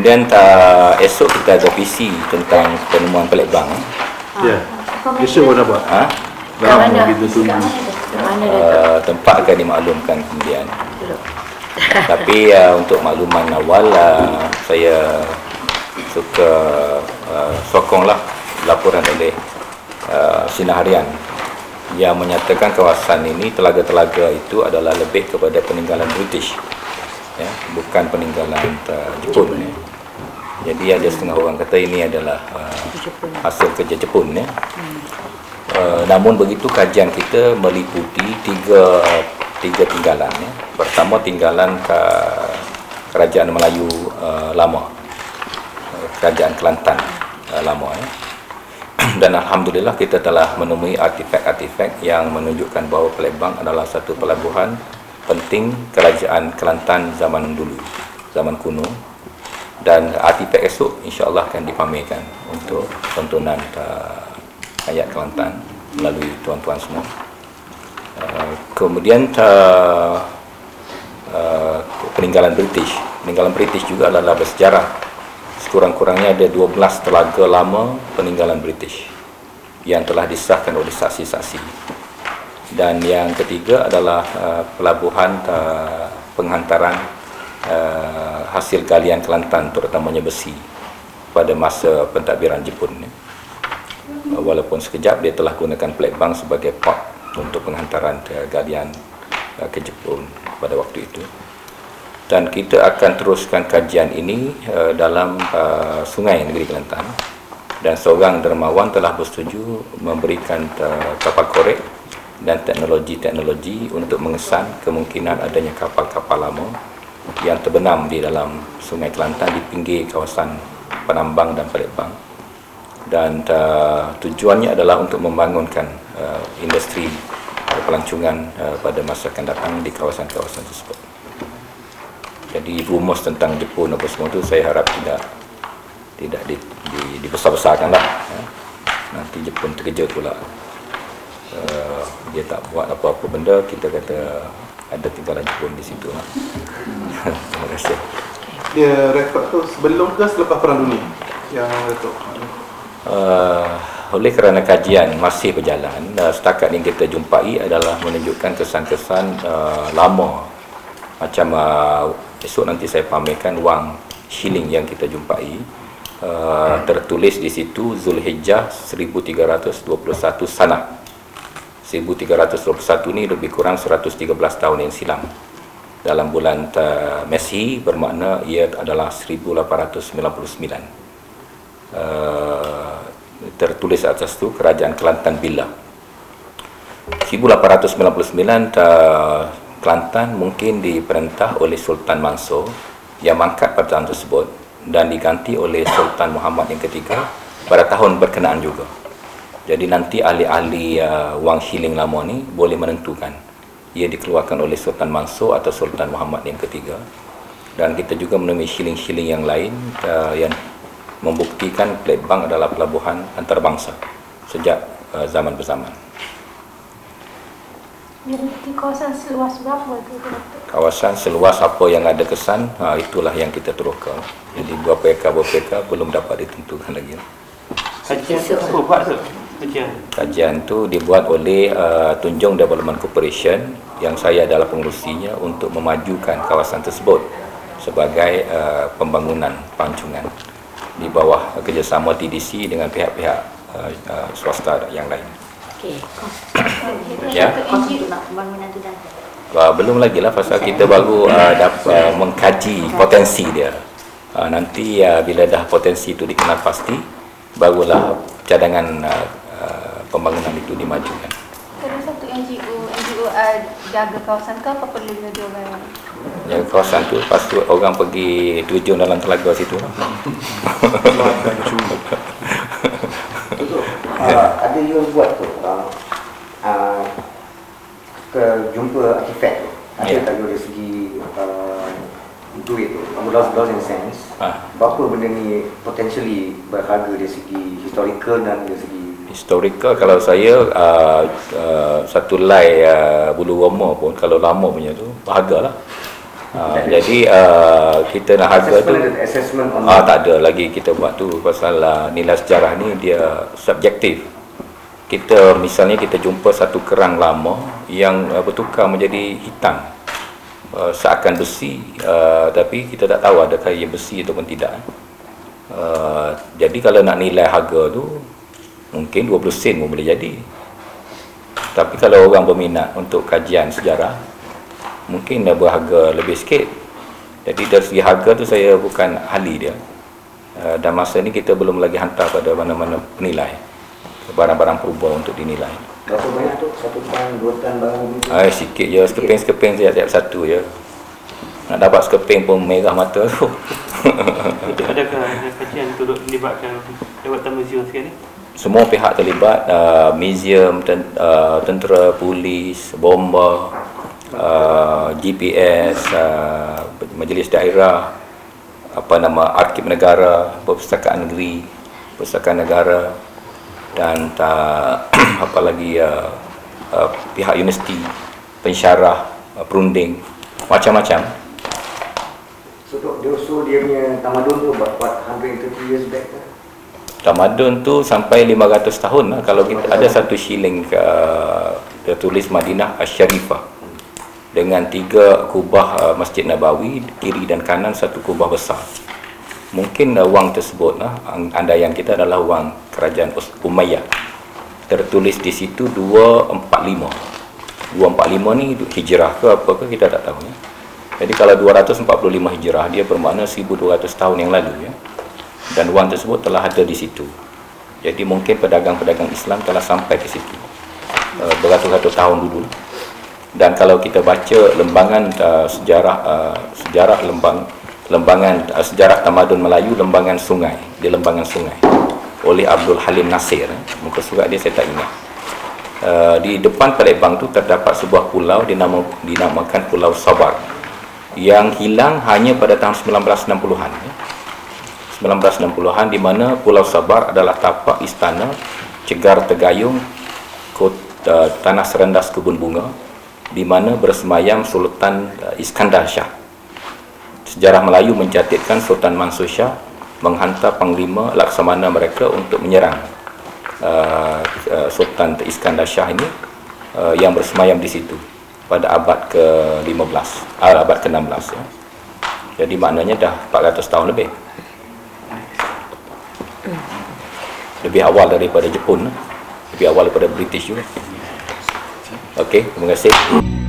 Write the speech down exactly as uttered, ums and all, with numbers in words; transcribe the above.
kemudian uh, esok kita ada P C tentang penemuan pelik bank. Ya. Esok mana buat? Ha? Lama kita tunggu. Uh, tempat akan dimaklumkan kemudian. Tapi uh, untuk makluman awal, uh, saya suka uh, sokonglah laporan oleh uh, Sinar Harian yang menyatakan kawasan ini, telaga-telaga itu adalah lebih kepada peninggalan British, ya, bukan peninggalan uh, Jepun. Ya. Jadi ada setengah orang kata ini adalah uh, hasil kerja Jepun. Ya. Uh, namun begitu kajian kita meliputi tiga uh, tiga tinggalan. Ya. Pertama tinggalan ke Kerajaan Melayu uh, lama, uh, Kerajaan Kelantan uh, lama. Ya. Dan alhamdulillah kita telah menemui artifak-artifak yang menunjukkan bahawa Palembang adalah satu pelabuhan penting Kerajaan Kelantan zaman dulu, zaman kuno. Dan artifak esok insya-Allah akan dipamerkan untuk tontonan uh, rakyat Kelantan melalui tuan-tuan semua. Uh, kemudian uh, uh, peninggalan British. Peninggalan British juga adalah bersejarah. Sekurang-kurangnya ada dua belas telaga lama peninggalan British yang telah disahkan oleh saksi-saksi. Dan yang ketiga adalah uh, pelabuhan uh, penghantaran uh, hasil galian Kelantan, terutamanya besi, pada masa pentadbiran Jepun. Uh, walaupun sekejap dia telah gunakan Palembang sebagai port untuk penghantaran uh, galian uh, ke Jepun pada waktu itu. Dan kita akan teruskan kajian ini uh, dalam uh, sungai negeri Kelantan. Dan seorang dermawan telah bersetuju memberikan uh, kapal korek dan teknologi-teknologi untuk mengesan kemungkinan adanya kapal-kapal lama yang terbenam di dalam sungai Kelantan di pinggir kawasan Penambang dan Palembang. Dan uh, tujuannya adalah untuk membangunkan uh, industri uh, pelancongan uh, pada masa akan datang di kawasan-kawasan tersebut. Jadi rumus tentang Jepun apa semua itu saya harap tidak tidak di, di, dibesar-besarkanlah. Ya. Nanti Jepun terkejut pula. Uh, dia tak buat apa-apa benda, kita kata ada tinggalan Jepun di situ. Terima kasih. Dia rekod tu sebelum ke selepas Perang Dunia yang rekod? Uh, oleh kerana kajian masih berjalan, uh, setakat yang kita jumpai adalah menunjukkan kesan-kesan uh, lama. Macam uh, esok nanti saya pamerkan wang shilling yang kita jumpai, uh, tertulis di situ Zulhijjah seribu tiga ratus dua puluh satu Sanah. seribu tiga ratus dua puluh satu ni lebih kurang seratus tiga belas tahun yang silam. Dalam bulan uh, Masehi bermakna ia adalah seribu lapan ratus sembilan puluh sembilan. Uh, tertulis atas tu Kerajaan Kelantan Bila. seribu lapan ratus sembilan puluh sembilan uh, Kelantan mungkin diperintah oleh Sultan Mansur yang mangkat pada tahun tersebut dan diganti oleh Sultan Muhammad yang ketiga pada tahun berkenaan juga. Jadi nanti ahli-ahli uh, wang shilling lama ni boleh menentukan ia dikeluarkan oleh Sultan Mansur atau Sultan Muhammad yang ketiga. Dan kita juga menemui shilling-shilling yang lain uh, yang membuktikan Palembang adalah pelabuhan antarabangsa sejak uh, zaman berzaman. Di kawasan seluas berapa itu? Kawasan seluas apa yang ada kesan, ha, itulah yang kita teroka. Jadi berapa ekar berapa ekar belum dapat ditentukan lagi. Kajian tu apa buat tu? Kajian. Kajian tu dibuat oleh uh, Tunjung Development Corporation yang saya adalah pengurusinya untuk memajukan kawasan tersebut sebagai uh, pembangunan pelancongan di bawah kerjasama T D C dengan pihak-pihak uh, uh, swasta yang lain. Okey. Ya. Pembangunan tu dah. Uh, belum lagi lah pasal kita baru uh, dapat uh, mengkaji potensi dia. Uh, nanti uh, bila dah potensi itu dikenal pasti, barulah cadangan uh, uh, pembangunan itu dimajukan. Kalau satu N G O, N G O uh, jaga kawasan ke apa perlunya dia orang? Jaga kawasan tu, lepas tu orang pergi terjun dalam telaga situ. Uh, ada yang buat tu uh, uh, ke jumpa artifak tu ada yeah. Tak dari segi uh, duit tu dollars dollars and cents ah. Berapa benda ni potentially berharga dari segi historical dan dari segi historical. Kalau saya uh, uh, satu lai uh, bulu roma pun kalau lama punya tu berharga lah. Uh, jadi uh, kita nak harga tu assessment on ah, tak ada lagi kita buat tu pasal uh, nilai sejarah ni dia subjektif. Kita misalnya kita jumpa satu kerang lama yang uh, bertukar menjadi hitam, uh, seakan besi, uh, tapi kita tak tahu adakah ia besi ataupun tidak. Uh, jadi kalau nak nilai harga tu mungkin dua puluh sen pun boleh jadi. Tapi kalau orang berminat untuk kajian sejarah, mungkin dah berharga lebih sikit. Jadi dari segi harga tu saya bukan ahli dia. Uh, dan masa ni kita belum lagi hantar pada mana-mana penilai barang-barang purba untuk dinilai. Berapa banyak tu? Satu tan, dua tan barang tu? Ah, sikit je, sekeping-sekeping saya tiap satu je. Nak dapat sekeping pun merah mata tu. Adakah ada kajian turut melibatkan Jabatan Museum sekali? Semua pihak terlibat, uh, museum, ten, uh, tentera, polis, bomba, uh, G P S, uh, majlis daerah, apa nama, Arkib Negara, Perpustakaan Negeri, Perpustakaan Negara, dan uh, apa lagi uh, uh, pihak universiti, pensyarah, uh, perunding, macam-macam. So, dia so dia punya tamadun tu buat one hundred thirty years back ke? Tamadun tu sampai lima ratus tahun lah. Kalau kita ada satu shilling uh, tertulis Madinah Asy-Syarifah dengan tiga kubah uh, Masjid Nabawi, kiri dan kanan satu kubah besar. Mungkin uh, wang tersebut lah, andaian kita adalah wang kerajaan Umayyah. Tertulis di situ dua empat lima. dua empat lima ni hijrah ke apa ke kita tak tahu ya. Jadi kalau dua ratus empat puluh lima hijrah, dia bermakna seribu dua ratus tahun yang lalu ya. Dan wang tersebut telah ada di situ. Jadi mungkin pedagang-pedagang Islam telah sampai ke situ uh, beratus-ratus tahun dulu. Dan kalau kita baca lembangan uh, sejarah uh, sejarah lembang lembangan uh, sejarah tamadun Melayu, lembangan sungai, di lembangan sungai oleh Abdul Halim Nasir, eh. muka surat dia saya tak ingat. Uh, di depan Palembang tu terdapat sebuah pulau dinama, dinamakan Pulau Sabar yang hilang hanya pada tahun sembilan belas enam puluhan. Eh. sembilan belas enam puluhan, di mana Pulau Sabar adalah tapak istana Cegar Tegayung, kota, tanah serendas kebun bunga, di mana bersemayam Sultan uh, Iskandar Shah. Sejarah Melayu mencatatkan Sultan Mansur Shah menghantar panglima laksamana mereka untuk menyerang uh, uh, Sultan Iskandar Shah ini uh, yang bersemayam di situ pada abad ke lima belas, uh, abad ke enam belas ya. Jadi maknanya dah empat ratus tahun lebih. Lebih awal daripada Jepun, lebih awal daripada British juga. Okey, terima kasih.